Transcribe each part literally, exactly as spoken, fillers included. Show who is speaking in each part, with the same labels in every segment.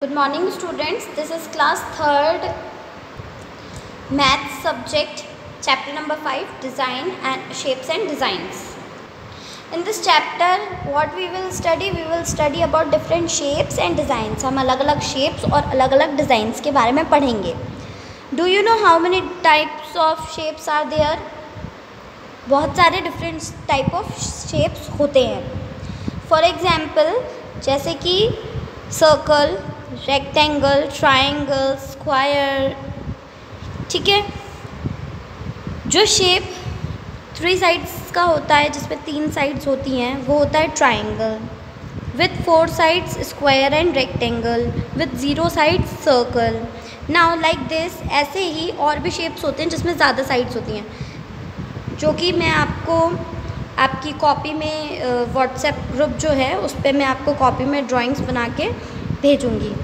Speaker 1: Good morning students, this is class third math subject chapter number five design and shapes and designs. In this chapter what we will study we will study about different shapes and designs. हम अलग अलग shapes और अलग अलग designs के बारे में पढ़ेंगे. Do you know how many types of shapes are there? बहुत सारे different type of shapes होते हैं. For example जैसे कि सर्कल, रेक्टेंगल, ट्रायंगल, स्क्वायर. ठीक है. जो शेप थ्री साइड्स का होता है जिसमें तीन साइड्स होती हैं वो होता है triangle. With four sides square and rectangle. With zero sides circle. Now like this ऐसे ही और भी शेप्स होते हैं जिसमें ज़्यादा साइड्स होती हैं, जो कि मैं आपको आपकी कॉपी में व्हाट्सएप ग्रुप जो है उस पर मैं आपको कॉपी में ड्राइंग्स बना के भेजूँगी.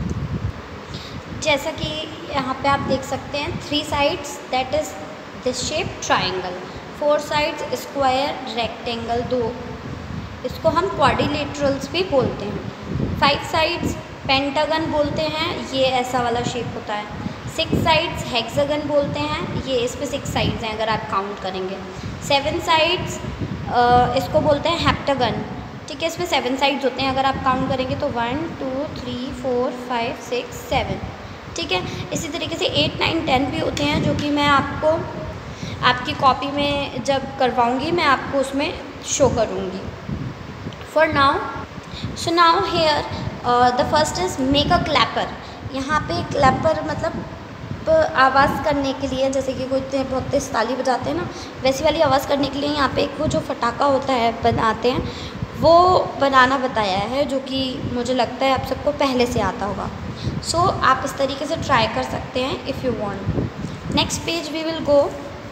Speaker 1: जैसा कि यहाँ पे आप देख सकते हैं three sides that is this shape triangle. Four sides square, rectangle दो, इसको हम क्वाड्रिलेटरल्स भी बोलते हैं. फाइव साइड्स पेंटागन बोलते हैं, ये ऐसा वाला शेप होता है. सिक्स साइड्स हेक्सागन बोलते हैं, ये इस पे सिक्स साइड्स हैं अगर आप काउंट करेंगे. सेवन साइड्स इसको बोलते हैं हेप्टागन. ठीक है, इसमें सेवन साइड्स होते हैं अगर आप काउंट करेंगे तो one two three four five six seven. ठीक है, इसी तरीके से एट नाइन टेन भी होते हैं जो कि मैं आपको आपकी कॉपी में जब करवाऊँगी मैं आपको उसमें शो करूँगी. For now so now here the first is make a clapper. यहाँ पे क्लैपर मतलब आवाज़ करने के लिए, जैसे कि कोई बहुत तेज़ ताली बजाते हैं ना, वैसी वाली आवाज़ करने के लिए यहाँ पे एक वो जो फटाका होता है बनाते हैं वो बनाना बताया है, जो कि मुझे लगता है आप सबको पहले से आता होगा. सो so, आप इस तरीके से ट्राई कर सकते हैं if you want. Next page we will go,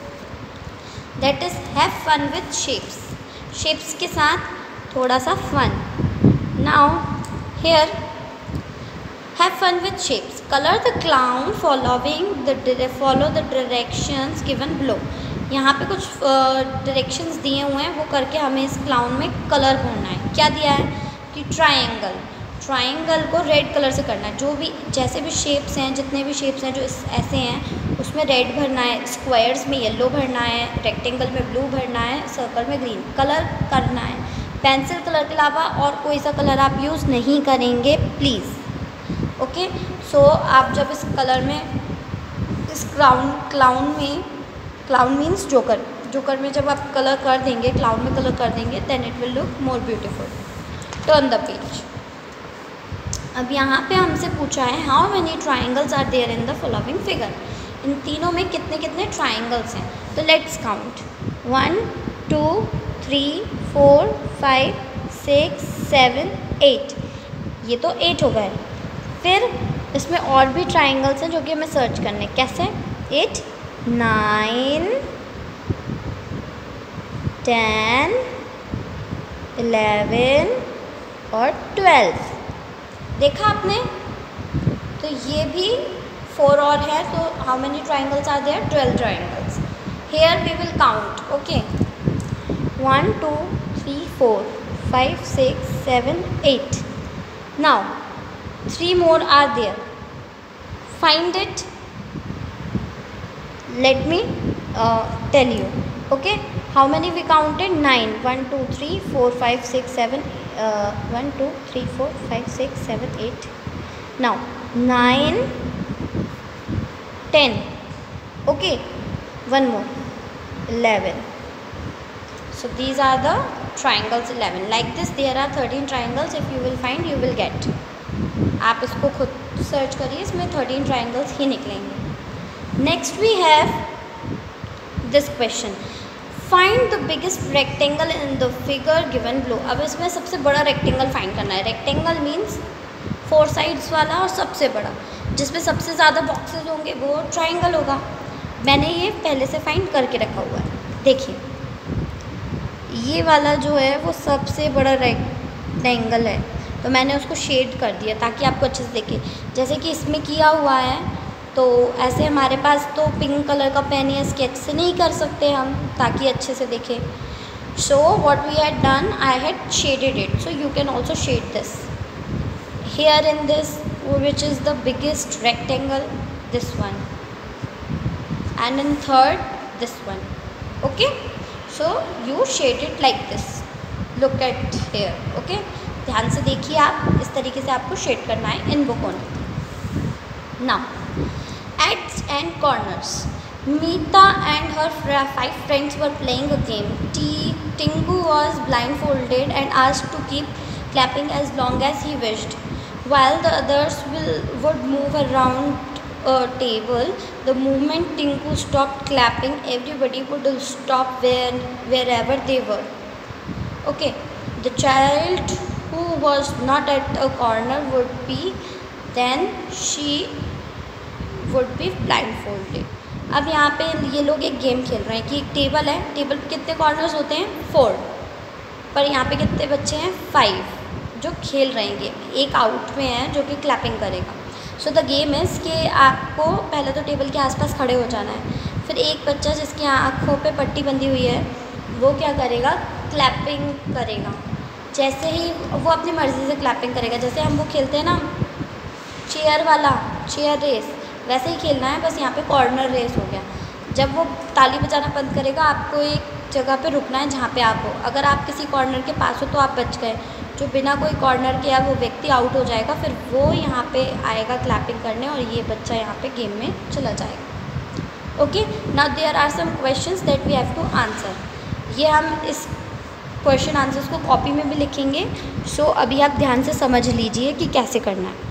Speaker 1: that is have fun with shapes. Shapes के साथ थोड़ा सा fun. Now here have fun with shapes. Colour the clown following the follow the directions given below. यहाँ पे कुछ directions uh, दिए हुए हैं, वो करके हमें इस क्लाउन में कलर भरना है. क्या दिया है कि ट्रायंगल ट्रायंगल को रेड कलर से करना है. जो भी जैसे भी शेप्स हैं, जितने भी शेप्स हैं जो इस ऐसे हैं उसमें रेड भरना है, स्क्वायर्स में येलो भरना है, रेक्टेंगल में ब्लू भरना है, सर्कल में ग्रीन कलर करना है. पेंसिल कलर के अलावा और कोई सा कलर आप यूज़ नहीं करेंगे प्लीज़. ओके, सो आप जब इस कलर में इस क्लाउन क्लाउन में क्लाउन मीन्स जोकर जोकर में जब आप कलर कर देंगे, क्लाउन में कलर कर देंगे, then it will look more beautiful. Turn the page. अब यहाँ पे हमसे पूछा है how many triangles are there in the following figure. इन तीनों में कितने कितने ट्राइंगल्स हैं. तो let's count. One two three four five six seven eight. ये तो एट हो गए. फिर इसमें और भी ट्राइंगल्स हैं जो कि हमें सर्च करने. कैसे? एट, नाइन, टेन, इलेवन और ट्वेल्व. देखा आपने? तो ये भी फोर और है. तो how many triangles are there? Twelve triangles. Here we will count. Okay, one two three four five six seven eight. Now three more are there. Find it. Let me uh, tell you. Okay, how many we counted? Nine. One, two, three, four, five, six, seven. Uh, one, two, three, four, five, six, seven, eight. Now nine, ten. Okay, one more. Eleven. So these are the triangles. Eleven. Like this, there are thirteen triangles. If you will find, you will get. आप इसको खुद search करिए, इसमें thirteen triangles ही निकलेंगे. Next we have this question, find the biggest rectangle in the figure given below. अब इसमें सबसे बड़ा रेक्टेंगल फाइंड करना है. रेक्टेंगल मीन्स फोर साइड्स वाला और सबसे बड़ा, जिसमें सबसे ज़्यादा बॉक्सेस होंगे वो ट्राइंगल होगा. मैंने ये पहले से फाइंड करके रखा हुआ है. देखिए ये वाला जो है वो सबसे बड़ा रेक्टेंगल है, तो मैंने उसको शेड कर दिया ताकि आपको अच्छे से देखे. जैसे कि इसमें किया हुआ है, तो ऐसे हमारे पास तो पिंक कलर का पेन या स्केच से नहीं कर सकते हम, ताकि अच्छे से देखें. So what we had done, I had shaded it. So you can also shade this. here in this which is the biggest rectangle, this one, and in third this one. Okay, so you shade it like this. Look at here. Okay, ध्यान से देखिए आप, इस तरीके से आपको shade करना है in book only. Now edges and corners. Meeta and her five friends were playing a game. T- Tingu was blindfolded and asked to keep clapping as long as he wished. While the others will, would move around a table, the moment Tingu stopped clapping, everybody would stop where, wherever they were. Okay, the child who was not at a corner would be, then she would be blindfolded. अब यहाँ पे ये लोग एक game खेल रहे हैं कि एक टेबल है, टेबल पे कितने कॉर्नर्स होते हैं, फोर, पर यहाँ पे कितने बच्चे हैं, फाइव, जो खेल रहे हैं गेम. एक आउट में है जो कि क्लैपिंग करेगा. सो द गेम इज़ कि आपको पहले तो टेबल के आसपास खड़े हो जाना है. फिर एक बच्चा जिसकी आँखों पे पट्टी बंधी हुई है वो क्या करेगा, क्लैपिंग करेगा. जैसे ही वो अपनी मर्ज़ी से क्लैपिंग करेगा, जैसे हम वो खेलते हैं ना चेयर वाला, चेयर रेस, वैसे ही खेलना है, बस यहाँ पे कॉर्नर रेस हो गया. जब वो ताली बजाना बंद करेगा आपको एक जगह पे रुकना है जहाँ पे आप हो. अगर आप किसी कॉर्नर के पास हो तो आप बच गए, जो बिना कोई कॉर्नर के है वो व्यक्ति आउट हो जाएगा. फिर वो यहाँ पे आएगा क्लैपिंग करने और ये बच्चा यहाँ पे गेम में चला जाएगा. Okay, now there are some questions that we have to answer. ये हम इस क्वेश्चन आंसर्स को कॉपी में भी लिखेंगे. सो so, अभी आप ध्यान से समझ लीजिए कि कैसे करना है.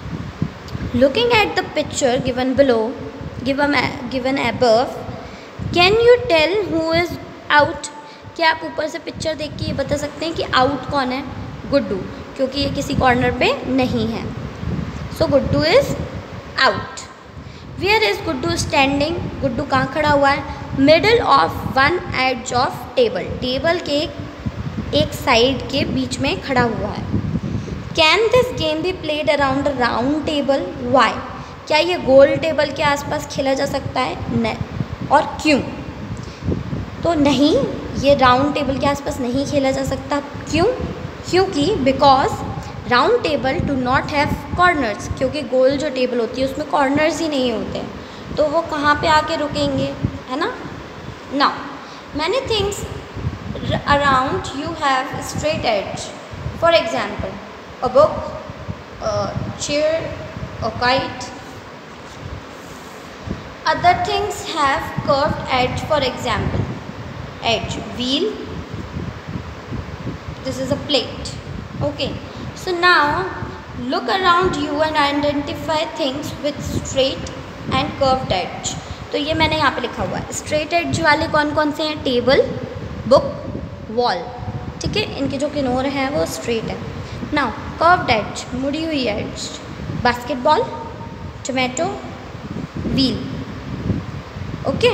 Speaker 1: Looking at the picture given below, given given above, can you tell who is out? क्या आप ऊपर से पिक्चर देख के ये बता सकते हैं कि आउट कौन है? गुड्डू, क्योंकि ये किसी कॉर्नर पे नहीं है. So Guddu is out. Where is Guddu standing? Guddu कहाँ खड़ा हुआ है? Middle of one edge of table. Table के एक साइड के बीच में खड़ा हुआ है. कैन दिस गेम भी played around a round table? Why? क्या ये गोल टेबल के आसपास खेला जा सकता है? नहीं. और क्यों? तो नहीं, ये राउंड टेबल के आसपास नहीं खेला जा सकता. क्यों? क्योंकि because round table do not have corners. क्योंकि गोल जो टेबल होती है उसमें कॉर्नर्स ही नहीं होते हैं, तो वो कहाँ पे आके रुकेंगे, है ना. Now many things around you have straight edge. For example, a book, a chair, a kite. Other things have curved edge, for example, edge, wheel. This is a plate. Okay, so now look around you and identify things with straight and curved edge. तो ये मैंने यहाँ पे लिखा हुआ है. Straight as वाले कौन कौन से हैं? Table, book, wall. ठीक है, इनके जो किनारे हैं वो स्ट्रेट है. नाउ कर्व्ड एज, मुड़ी हुई edge, basketball, tomato, wheel. Okay,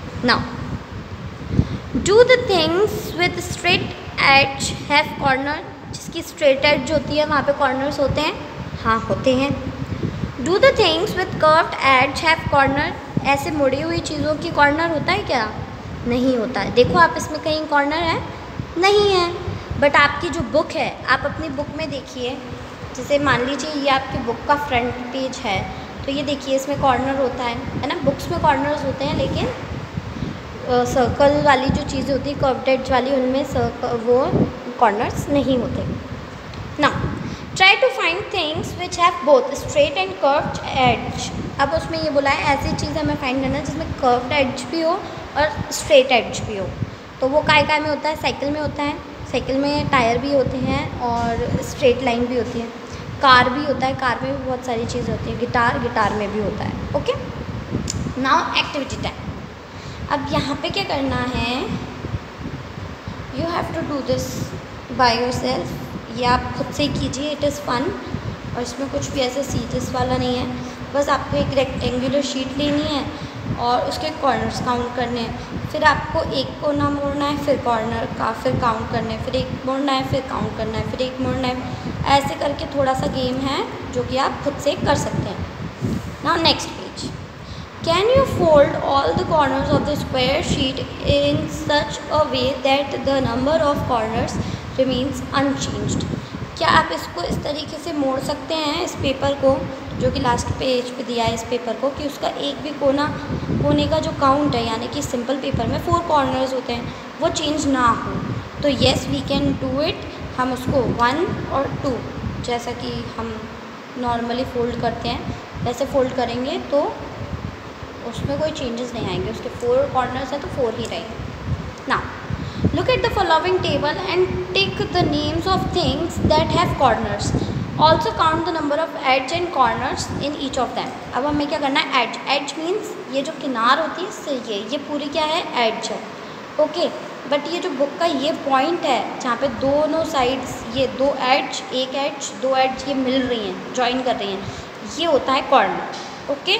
Speaker 1: now do the things with straight edge have corner. जिसकी स्ट्रेट एज होती है वहाँ पे कॉर्नर्स होते हैं? हाँ, होते हैं. Do the things with curved edge have corner. ऐसे मुड़ी हुई चीज़ों की कॉर्नर होता है क्या? नहीं होता है. देखो आप इसमें कहीं कॉर्नर है? नहीं है. बट आपकी जो बुक है, आप अपनी बुक में देखिए, जैसे मान लीजिए ये आपकी बुक का फ्रंट पेज है, तो ये देखिए इसमें कॉर्नर होता है, है ना. बुक्स में कॉर्नर्स होते हैं, लेकिन सर्कल वाली जो चीज़ें होती है कर्व्ड एज वाली, उनमें सर्कल वो कॉर्नर्स नहीं होते. Now try to find things which have both straight and curved edge. अब उसमें ये बोला है ऐसी चीज़ हमें फाइंड करना है जिसमें कर्व्ड एज भी हो और स्ट्रेट एज भी हो. तो वो काय काय में होता है? साइकिल में होता है. साइकिल में टायर भी होते हैं और स्ट्रेट लाइन भी होती है. कार भी होता है, कार में भी बहुत सारी चीज़ें होती है. गिटार, गिटार में भी होता है. Okay, now activity time. अब यहाँ पे क्या करना है? You have to do this by yourself. ये आप खुद से ही कीजिए. इट इज़ फन, और इसमें कुछ भी ऐसा सीरियस वाला नहीं है. बस आपको एक रेक्टेंगुलर शीट लेनी है और उसके कॉर्नर्स काउंट करने हैं. फिर आपको एक कोना मोड़ना है, फिर कॉर्नर का, फिर काउंट करने, फिर एक मोड़ना है, फिर काउंट करना है, फिर एक मोड़ना है. ऐसे करके थोड़ा सा गेम है जो कि आप खुद से कर सकते हैं. Now next page. Can you fold all the corners of the square sheet in such a way that the number of corners remains unchanged. क्या आप इसको इस तरीके से मोड़ सकते हैं, इस पेपर को, जो कि लास्ट पेज पे दिया है इस पेपर को, कि उसका एक भी कोना कोने का जो काउंट है, यानी कि सिंपल पेपर में फोर कॉर्नर्स होते हैं, वो चेंज ना हो। तो yes we can do it. हम उसको वन और टू जैसा कि हम नॉर्मली फोल्ड करते हैं वैसे फोल्ड करेंगे तो उसमें कोई चेंजेस नहीं आएंगे। उसके फोर कॉर्नर्स हैं तो फोर ही रहेंगे। ना look at the following table and take the names of things that have corners. Also count the number of edge and corners in each of them. अब हमें क्या करना है, edge. Edge means ये जो किनार होती है इससे ये ये पूरी क्या है, edge है। ओके, बट ये जो बुक का ये पॉइंट है जहाँ पे दोनों साइड्स ये दो एड्ज, एक एड्ज दो एड्ज ये मिल रही हैं, ज्वाइन कर रही हैं, ये होता है corner. Okay,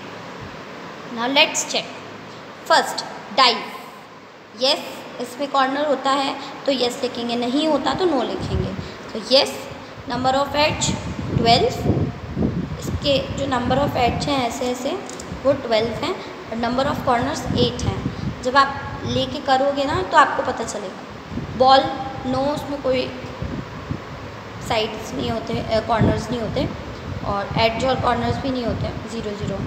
Speaker 1: now let's check. First dive, yes इसमें कॉर्नर होता है तो यस लिखेंगे, नहीं होता तो नो लिखेंगे। तो yes number of edge twelve, इसके जो नंबर ऑफ एड्ज हैं ऐसे ऐसे वो ट्वेल्व हैं और नंबर ऑफ कॉर्नर्स एट हैं। जब आप लेके करोगे ना तो आपको पता चलेगा। बॉल नो, उसमें कोई साइड्स नहीं होते, कॉर्नर्स नहीं होते और एड्ज और कॉर्नर्स भी नहीं होते, ज़ीरो ज़ीरो।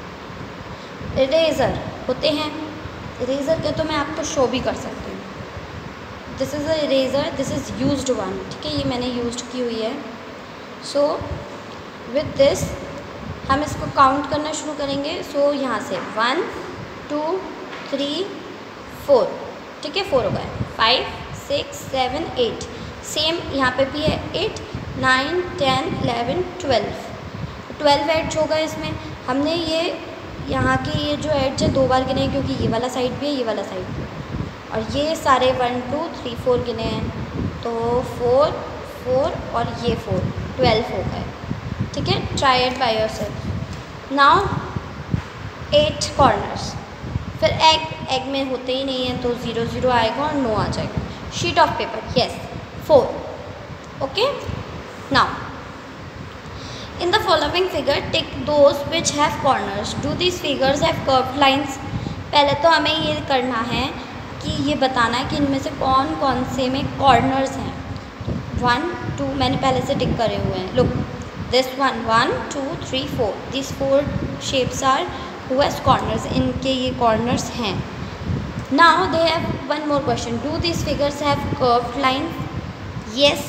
Speaker 1: इरेज़र होते हैं, इरेज़र के तो मैं आपको शो भी कर सकती हूँ। This is a eraser, this is used one, ठीक है, ये मैंने यूज्ड की हुई है। सो विद दिस हम इसको काउंट करना शुरू करेंगे। सो so, यहाँ से वन टू थ्री फोर, ठीक है, फोर हो गए, five six seven eight, same यहाँ पे भी है eight nine ten eleven twelve, twelve edge हो गए इसमें। हमने ये यहाँ के ये जो एड्ज है दो बार गिने हैं क्योंकि ये वाला साइड भी है ये वाला साइड भी है, और ये सारे वन टू थ्री फोर गिने हैं तो फोर फोर और ये फोर, ट्वेल्व हो गए, ठीक है। Try it by yourself. Now at corners, फिर एग, एग में होते ही नहीं है तो ज़ीरो ज़ीरो आएगा और नो आ जाएगा। Sheet of paper, yes four, okay. Now in the following figure tick those which have corners. Do these figures have curved lines? पहले तो हमें ये करना है कि ये बताना है कि इनमें से कौन कौन से में कॉर्नर्स हैं। वन टू मैंने पहले से टिक करे हुए हैं। Look this one, one two three four, this four shapes are who has corners, इनके ये कॉर्नर्स हैं। Now they have one more question, do this figures have curved line? Yes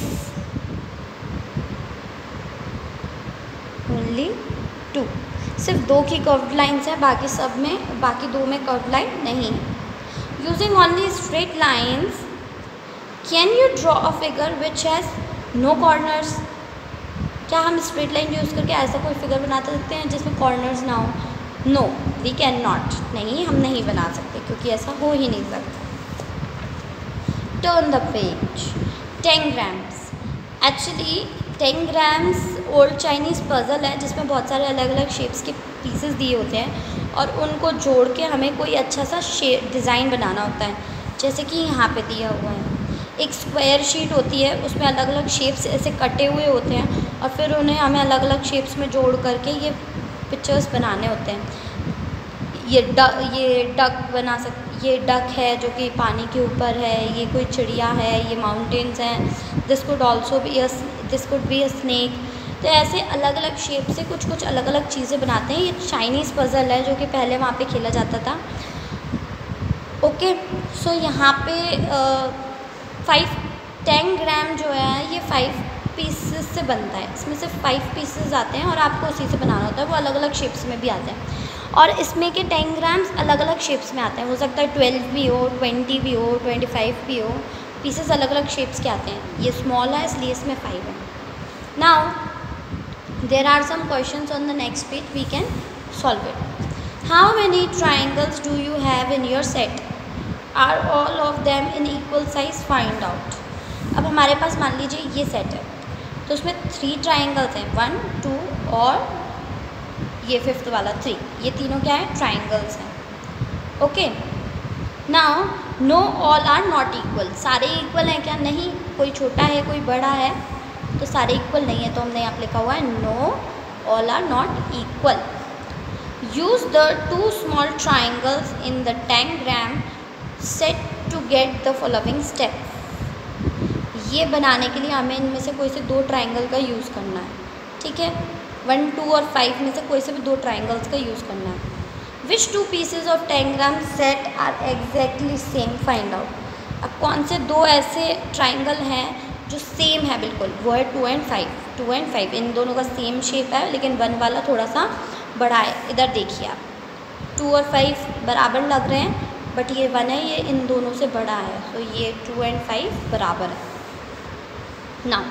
Speaker 1: only two, सिर्फ दो की कर्व्ड लाइन्स हैं, बाकी सब में, बाकी दो में कर्व्ड लाइन नहीं है। Using only straight lines can you draw a figure which has no corners? क्या हम स्ट्रेट लाइन यूज़ करके ऐसा कोई फिगर बना सकते हैं जिसमें कॉर्नर्स ना हो? नो वी कैन नॉट, नहीं हम नहीं बना सकते क्योंकि ऐसा हो ही नहीं सकता। Turn the page, tangrams. Actually tangrams old Chinese puzzle है जिसमें बहुत सारे अलग अलग शेप्स के पीसेस दिए होते हैं और उनको जोड़ के हमें कोई अच्छा सा शेप डिज़ाइन बनाना होता है, जैसे कि यहाँ पे दिया हुआ है। एक स्क्वायर शीट होती है, उसमें अलग अलग शेप्स ऐसे कटे हुए होते हैं और फिर उन्हें हमें अलग अलग शेप्स में जोड़ करके ये पिक्चर्स बनाने होते हैं। ये डक ये डक बना सक ये डक है जो कि पानी के ऊपर है, ये कोई चिड़िया है, ये माउंटेन्स हैं, this could also be a this could be a snake. तो ऐसे अलग अलग शेप से कुछ कुछ अलग अलग चीज़ें बनाते हैं। ये चाइनीज़ पज़ल है जो कि पहले वहाँ पे खेला जाता था। ओके, सो यहाँ पे फाइव टेंग्राम जो है ये फाइव पीसेस से बनता है, इसमें से फाइव पीसेस आते हैं और आपको उसी से बनाना होता है। वो अलग अलग शेप्स में भी आते हैं और इसमें के टेंग्राम्स अलग अलग शेप्स में आते हैं। हो सकता है ट्वेल्व भी हो, ट्वेंटी भी हो, ट्वेंटी फाइव भी हो, पीसेस अलग अलग शेप्स के आते हैं। ये स्मॉल है इसलिए इसमें फाइव है। Now there are some questions on the next page, we can solve it. How many triangles do you have in your set? Are all of them in equal size? Find out. अब हमारे पास मान लीजिए ये set है तो उसमें three triangles हैं, one two और ये फिफ्थ वाला थ्री, ये तीनों क्या है? ट्राइंगल्स हैं। Okay, now no all are not equal. सारे इक्वल हैं क्या? नहीं, कोई छोटा है कोई बड़ा है तो सारे इक्वल नहीं है, तो हमने यहाँ पे लिखा हुआ है no all are not equal. Use the two small triangles in the tangram set to get the following step. ये बनाने के लिए हमें इनमें से कोई से दो ट्राइंगल का यूज़ करना है, ठीक है। वन टू और फाइव में से कोई से भी दो ट्राइंगल्स का यूज़ करना है। Which two pieces of tangram set are exactly same, find out. अब कौन से दो ऐसे ट्राइंगल हैं जो सेम है बिल्कुल, वो है two and five. Two and five इन दोनों का सेम शेप है, लेकिन वन वाला थोड़ा सा बड़ा है। इधर देखिए आप, टू और फाइव बराबर लग रहे हैं, बट ये वन है, ये इन दोनों से बड़ा है, तो ये टू एंड फाइव बराबर है। Now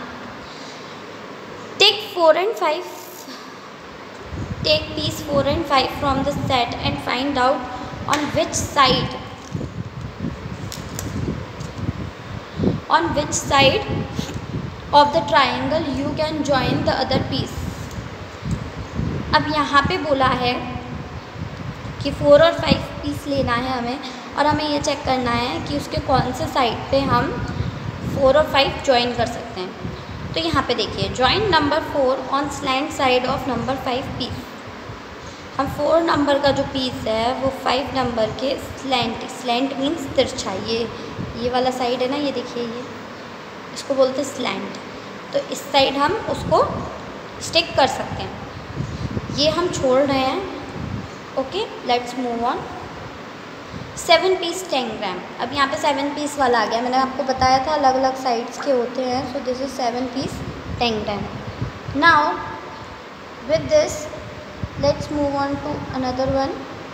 Speaker 1: take four and five, take piece four and five from the set and find out on which side on which side of the triangle you can join the other piece। अब यहाँ पे बोला है कि four और five piece लेना है हमें, और हमें ये चेक करना है कि उसके कौन से साइड पे हम फोर और फाइव ज्वाइन कर सकते हैं। तो यहाँ पे देखिए, join number four on slant side of number five piece. हम फोर नंबर का जो पीस है वो फाइव नंबर के स्लैंट, स्लैंट मीन्स तिरछा, ये ये वाला साइड है ना, ये देखिए, ये इसको बोलते हैं स्लैंट। तो इस साइड हम उसको स्टिक कर सकते हैं, ये हम छोड़ रहे हैं। Okay, let's move on. Seven piece tangram, अब यहाँ पे सेवन पीस वाला आ गया, मैंने आपको बताया था अलग अलग साइड्स के होते हैं। So this is seven piece tangram. Now with this let's move on to another one.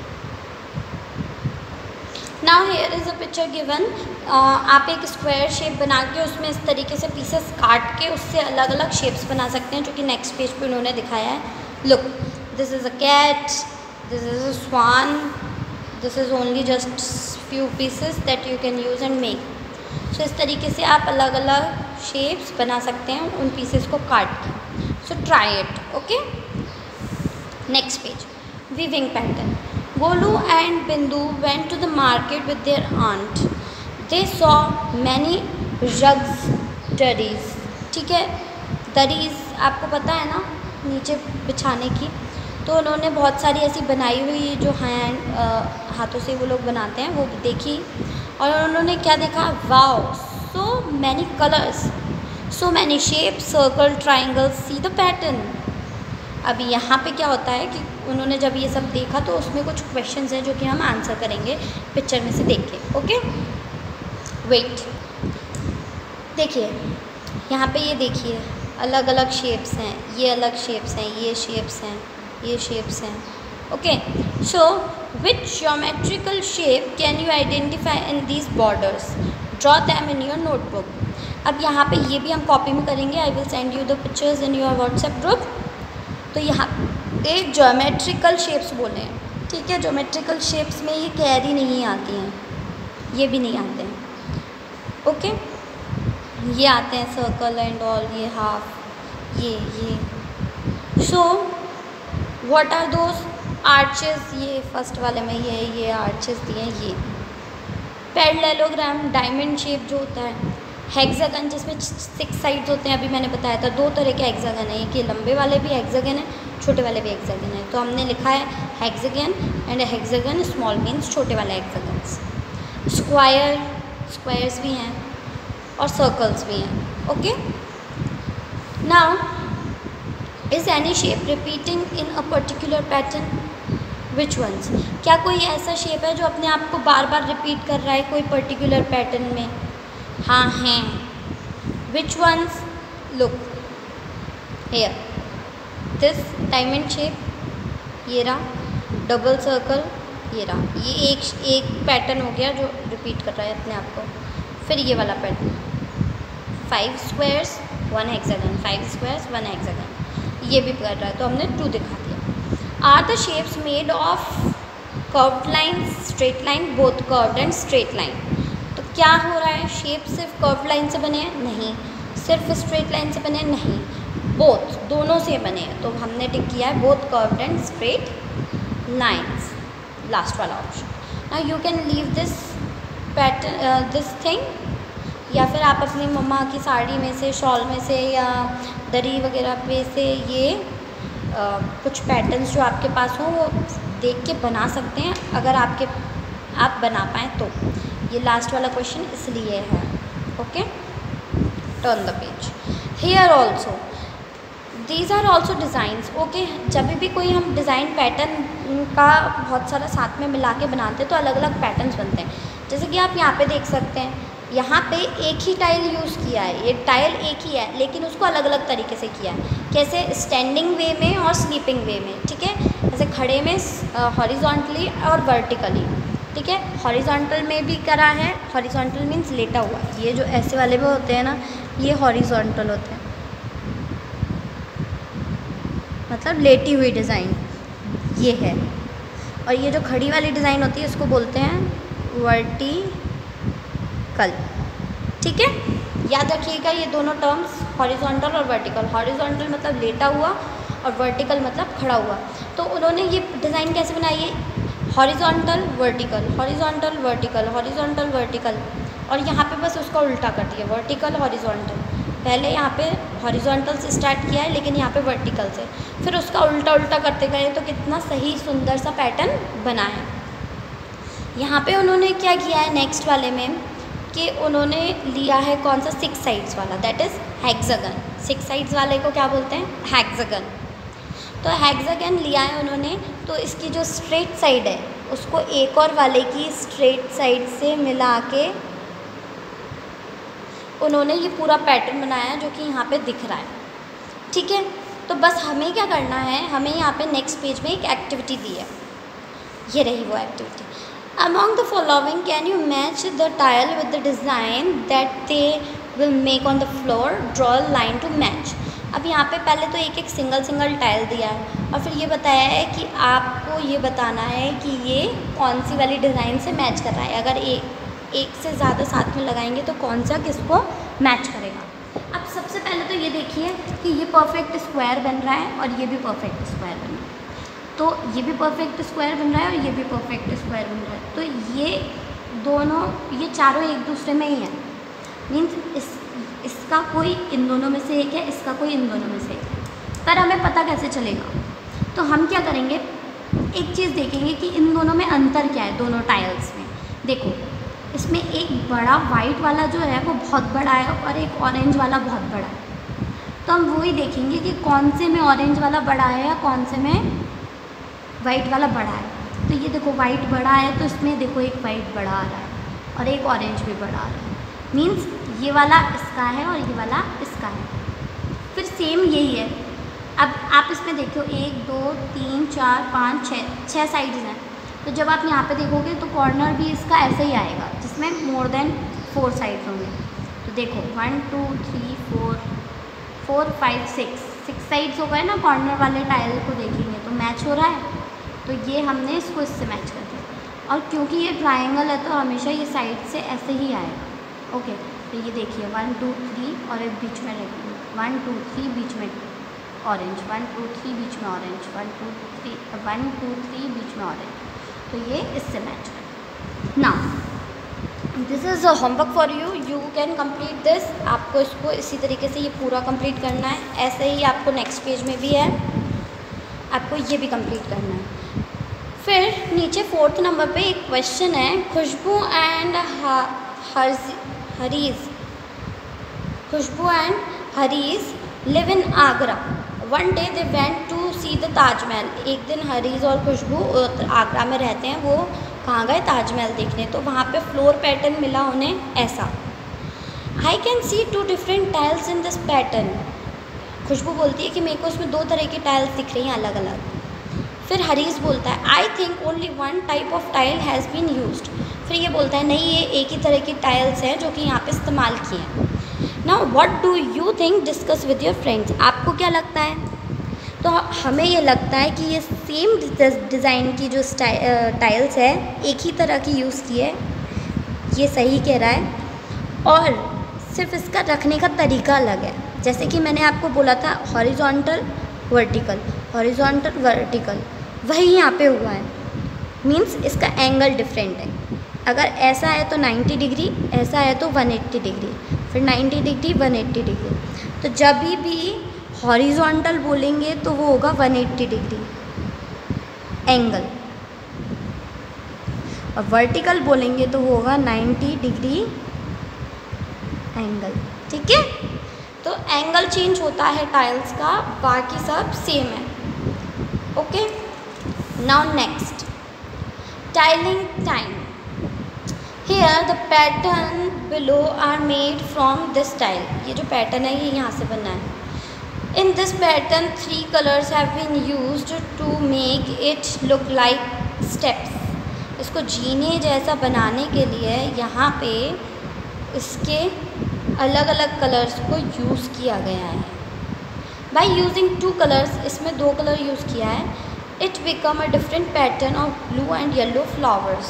Speaker 1: Now here is a picture given. आप एक स्क्वायर शेप बना के उसमें इस तरीके से पीसेस काट के उससे अलग अलग शेप्स बना सकते हैं, जो कि नेक्स्ट पेज पे उन्होंने दिखाया है। Look, this is a cat, this is a swan, this is only just few pieces that you can use and make. So इस तरीके से आप अलग अलग शेप्स बना सकते हैं उन पीसेस को काट के। So try it. Okay, next page, weaving pattern. Golu and Bindu went to the market with their aunt. They saw many rugs, durries. ठीक है, दरीज आपको पता है ना, नीचे बिछाने की। तो उन्होंने बहुत सारी ऐसी बनाई हुई जो हैंड हाथों से वो लोग बनाते हैं, वो देखी, और उन्होंने क्या देखा, wow, so many colours, so many shapes, circle, triangles, see the pattern. अभी यहाँ पे क्या होता है कि उन्होंने जब ये सब देखा तो उसमें कुछ क्वेश्चंस हैं जो कि हम आंसर करेंगे पिक्चर में से देख के। ओके, वेट, देखिए यहाँ पे, ये देखिए अलग अलग शेप्स हैं, ये अलग शेप्स हैं, ये शेप्स हैं, ये शेप्स हैं। Okay, so which geometrical shape can you identify in these borders, draw them in your notebook. अब यहाँ पे ये भी हम कॉपी में करेंगे, I will send you the pictures in your WhatsApp group. तो यहाँ एक ज्योमेट्रिकल शेप्स बोले हैं, ठीक है। ज्योमेट्रिकल शेप्स में ये कैरी नहीं आती हैं, ये भी नहीं आते हैं। ओके, ये आते हैं सर्कल एंड ऑल, ये हाफ, ये ये so what are those arches, ये फर्स्ट वाले में ये ये आर्चेस दिए हैं। ये पैरेललोग्राम, डायमंड शेप जो होता है, हेक्सागन जिसमें सिक्स साइड्स होते हैं, अभी मैंने बताया था दो तरह के हेक्सागन है, एक ये लंबे वाले भी हेक्सागन है, छोटे वाले भी हेक्सागन है। तो हमने लिखा है hexagon and hexagon small means छोटे वाले हेक्सागन्स। स्क्वायर, स्क्वायर्स भी हैं और सर्कल्स भी हैं। Okay, now is any shape repeating in a particular pattern, which ones, क्या कोई ऐसा शेप है जो अपने आप को बार बार रिपीट कर रहा है कोई पर्टिकुलर पैटर्न में? हाँ हैं। Which ones, look here, this diamond shape, ये रहा डबल सर्कल, ये रहा, ये एक एक पैटर्न हो गया जो रिपीट कर रहा है अपने आप को। फिर ये वाला pattern, five squares one hexagon, five squares one hexagon, ये भी कर रहा है, तो हमने टू दिखा दिया। Are the shapes made of curved line, straight line, both curved and straight line. तो क्या हो रहा है, शेप सिर्फ कर्व्ड लाइन से बने हैं? नहीं। सिर्फ स्ट्रेट लाइन से बने हैं? नहीं, बोथ, दोनों से बने हैं। तो हमने टिक किया है both curved and straight lines, last वाला option. Now you can leave this pattern, this thing, या फिर आप अपनी मम्मा की साड़ी में से, शॉल में से या दरी वगैरह पे से ये uh, कुछ पैटर्न्स जो आपके पास हों वो देख के बना सकते हैं, अगर आपके आप बना पाएँ तो। ये लास्ट वाला क्वेश्चन इसलिए है। Okay, turn the page. Here also these are also designs. Okay, जब भी कोई हम डिज़ाइन पैटर्न का बहुत सारा साथ में मिला के बनाते हैं तो अलग अलग पैटर्न्स बनते हैं। जैसे कि आप यहाँ पे देख सकते हैं, यहाँ पे एक ही टाइल यूज़ किया है, ये टाइल एक ही है लेकिन उसको अलग अलग तरीके से किया है। कैसे? स्टैंडिंग वे में और स्लीपिंग वे में, ठीक है। जैसे खड़े में हॉरिजॉन्टली और वर्टिकली, ठीक है। हॉरिजॉन्टल में भी करा है, हॉरिजॉन्टल मीन्स लेटा हुआ। ये जो ऐसे वाले भी होते हैं ना, ये हॉरिजॉन्टल होते हैं, मतलब लेटी हुई डिज़ाइन ये है। और ये जो खड़ी वाली डिज़ाइन होती है इसको बोलते हैं वर्टिकल, ठीक है। याद रखिएगा ये दोनों टर्म्स, हॉरिजॉन्टल और वर्टिकल। हॉरिजॉन्टल मतलब लेटा हुआ और वर्टिकल मतलब खड़ा हुआ। तो उन्होंने ये डिज़ाइन कैसे बनाई है? Horizontal vertical, horizontal vertical, horizontal vertical, और यहाँ पे बस उसका उल्टा कर दिया, वर्टिकल हॉरिजॉन्टल। पहले यहाँ पे हॉरिजॉन्टल से स्टार्ट किया है लेकिन यहाँ पे वर्टिकल से, फिर उसका उल्टा उल्टा करते गए तो कितना सही सुंदर सा पैटर्न बना है। यहाँ पे उन्होंने क्या किया है नेक्स्ट वाले में कि उन्होंने लिया है कौन सा? सिक्स साइड्स वाला, that is hexagon. Six sides वाले को क्या बोलते हैं? हेक्सागन। तो हेक्सागन लिया है उन्होंने, तो इसकी जो स्ट्रेट साइड है उसको एक और वाले की स्ट्रेट साइड से मिला के उन्होंने ये पूरा पैटर्न बनाया जो कि यहाँ पे दिख रहा है, ठीक है। तो बस हमें क्या करना है, हमें यहाँ पे नेक्स्ट पेज में एक एक्टिविटी दी है, ये रही वो activity. Among the following, can you match the tile with the design that they will make on the floor? Draw a line to match. अब यहाँ पे पहले तो एक एक सिंगल सिंगल टाइल दिया है और फिर ये बताया है कि आपको ये बताना है कि ये कौन सी वाली डिज़ाइन से मैच कर रहा है। अगर एक एक से ज़्यादा साथ में लगाएंगे तो कौन सा किसको मैच करेगा। अब सबसे पहले तो ये देखिए कि ये परफेक्ट स्क्वायर बन रहा है और ये भी परफेक्ट स्क्वायर बन रहा है, तो ये भी परफेक्ट स्क्वायर बन रहा है और ये भी परफेक्ट स्क्वायर बन रहा है। तो ये दोनों, ये चारों एक दूसरे में ही है, मीन्स इस इसका कोई इन दोनों में से एक है, इसका कोई इन दोनों में से एक है। पर हमें पता कैसे चलेगा? तो हम क्या करेंगे, एक चीज़ देखेंगे कि इन दोनों में अंतर क्या है दोनों टाइल्स में। देखो, इसमें एक बड़ा वाइट वाला जो है वो बहुत बड़ा है और एक ऑरेंज वाला बहुत बड़ा है। तो हम वही देखेंगे कि कौन से में ऑरेंज वाला बड़ा है या कौन से में वाइट वाला बड़ा है। तो ये देखो वाइट बड़ा है तो इसमें देखो एक वाइट बड़ा आ रहा है और एक ऑरेंज भी बड़ा आ रहा है, मीन्स ये वाला इसका है और ये वाला इसका है। फिर सेम यही है। अब आप इसमें देखो एक दो तीन चार पाँच छः छः साइड्स हैं, तो जब आप यहाँ पे देखोगे तो कॉर्नर भी इसका ऐसे ही आएगा जिसमें मोर देन फोर साइड्स होंगे। तो देखो one two three four four five six six sides हो गए ना। कॉर्नर वाले टाइल को देखेंगे तो मैच हो रहा है, तो ये हमने इसको इससे मैच कर दिया। और क्योंकि ये ट्रायंगल है तो हमेशा ये साइड से ऐसे ही आएगा। ओके, तो ये देखिए वन टू थ्री और एक बीच में रखेंगे, वन टू थ्री बीच में ऑरेंज, वन टू थ्री बीच में orange, one two three one two three बीच में ऑरेंज, तो ये इससे मैच कर। Now this is a homework for you, you can complete this. आपको इसको इसी तरीके से ये पूरा कंप्लीट करना है। ऐसे ही आपको नेक्स्ट पेज में भी है, आपको ये भी कंप्लीट करना है। फिर नीचे फोर्थ नंबर पे एक क्वेश्चन है, Khushboo and Harish Khushboo and Harish live in Agra. One day they went to see the Taj Mahal. एक दिन हरीज और खुशबू आगरा में रहते हैं, वो कहाँ गए? ताजमहल देखने। तो वहाँ पे फ्लोर पैटर्न मिला उन्हें ऐसा। I can see two different tiles in this pattern. Khushboo बोलती है कि मेरे को इसमें दो तरह की टाइल्स दिख रही हैं अलग अलग। फिर हरीज बोलता है I think only one type of tile has been used. फिर ये बोलता है नहीं, ये एक ही तरह की टाइल्स हैं जो कि यहाँ पे इस्तेमाल किए हैं। Now what do you think, discuss with your friends. आपको क्या लगता है? तो हमें ये लगता है कि ये सेम डिज़ाइन की जो टाइल्स है एक ही तरह की यूज़ की है, ये सही कह रहा है, और सिर्फ इसका रखने का तरीका अलग है। जैसे कि मैंने आपको बोला था हॉरिजॉन्टल वर्टिकल, हॉरिजॉन्टल वर्टिकल, वही यहाँ पे हुआ है, मीन्स इसका एंगल डिफरेंट है। अगर ऐसा है तो नाइन्टी डिग्री, ऐसा है तो वन एट्टी डिग्री, फिर ninety degree one eighty degree. तो जब भी हॉरिजॉन्टल बोलेंगे तो वो होगा वन एट्टी डिग्री एंगल, और वर्टिकल बोलेंगे तो वो होगा नाइन्टी डिग्री एंगल, ठीक है। तो एंगल चेंज होता है टाइल्स का, बाकी सब सेम है। Okay, now next tiling time. Here the pattern below are made from this tile. ये जो पैटर्न है ये यहाँ से बना है। In this pattern three colours have been used to make it look like steps. इसको जीने जैसा बनाने के लिए यहाँ पे इसके अलग अलग कलर्स को यूज़ किया गया है। बाई यूजिंग टू कलर्स, इसमें दो कलर यूज़ किया है, it become a different pattern of blue and yellow flowers.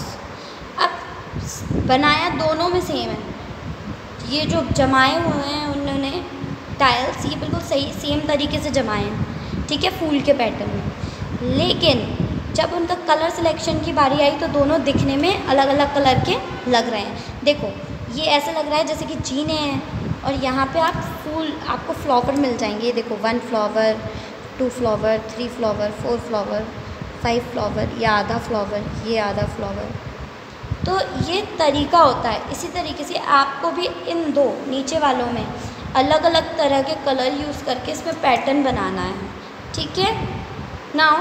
Speaker 1: अब बनाया दोनों में सेम है, ये जो जमाए हुए हैं उन्होंने टाइल्स ये बिल्कुल सही सेम तरीके से जमाए हैं, ठीक है, फूल के पैटर्न में। लेकिन जब उनका कलर सिलेक्शन की बारी आई तो दोनों दिखने में अलग अलग कलर के लग रहे हैं। देखो ये ऐसा लग रहा है जैसे कि जीने हैं, और यहाँ पे आप फूल आपको फ्लावर मिल जाएंगे। देखो one flower, two flower, three flower, four flower, five flower, ये आधा फ्लावर, ये आधा फ्लावर। तो ये तरीका होता है। इसी तरीके से आपको भी इन दो नीचे वालों में अलग अलग तरह के कलर यूज़ करके इसमें पैटर्न बनाना है, ठीक है। Now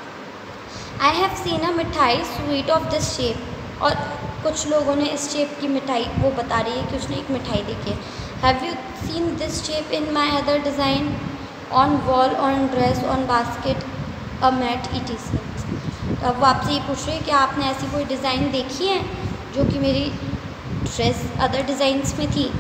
Speaker 1: I have seen a mithai sweet of this shape. और कुछ लोगों ने इस शेप की मिठाई, वो बता रही है कि उसने एक मिठाई देखी है। Have you seen this shape in my other design on wall, on dress, on basket, a mat, E T C. तो अब वो आपसे ये पूछ रहे हैं कि आपने ऐसी कोई डिज़ाइन देखी है जो कि मेरी ड्रेस अदर डिज़ाइंस में थी।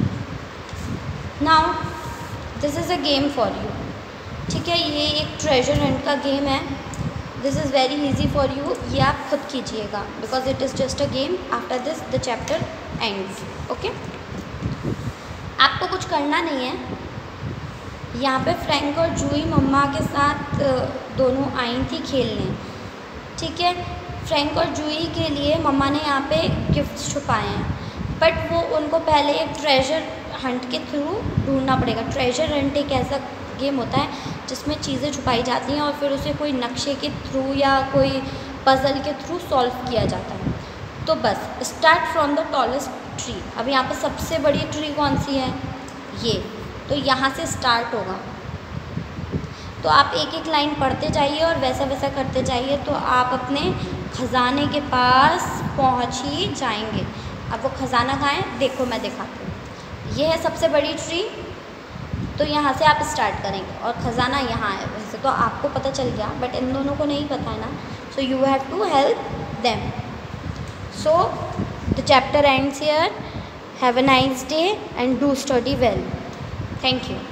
Speaker 1: Now this is a game for you, ठीक है। ये एक ट्रेजर हंट का गेम है। This is very easy for you, ये आप खुद कीजिएगा because it is just a game. After this the chapter ends. Okay, आपको कुछ करना नहीं है। यहाँ पे फ्रैंक और जूही मम्मा के साथ दोनों आई थी खेलने, ठीक है। फ्रैंक और जूही के लिए मम्मा ने यहाँ पे गिफ्ट्स छुपाए हैं, बट वो उनको पहले एक ट्रेजर हंट के थ्रू ढूंढना पड़ेगा। ट्रेजर हंट एक ऐसा गेम होता है जिसमें चीज़ें छुपाई जाती हैं और फिर उसे कोई नक्शे के थ्रू या कोई पज़ल के थ्रू सॉल्व किया जाता है। तो बस start from the tallest tree. अब यहाँ पर सबसे बड़ी ट्री कौन सी है? ये। तो यहाँ से स्टार्ट होगा। तो आप एक एक लाइन पढ़ते जाइए और वैसा वैसा करते जाइए तो आप अपने ख़जाने के पास पहुँच ही जाएंगे। अब वो ख़जाना कहाँ है? देखो मैं दिखाती हूँ। ये है सबसे बड़ी ट्री। तो यहाँ से आप स्टार्ट करेंगे और ख़जाना यहाँ है। वैसे तो आपको पता चल गया, बट इन दोनों को नहीं पता है ना, so you have to help them. So the chapter ends here. Have a nice day and do study well. Thank you.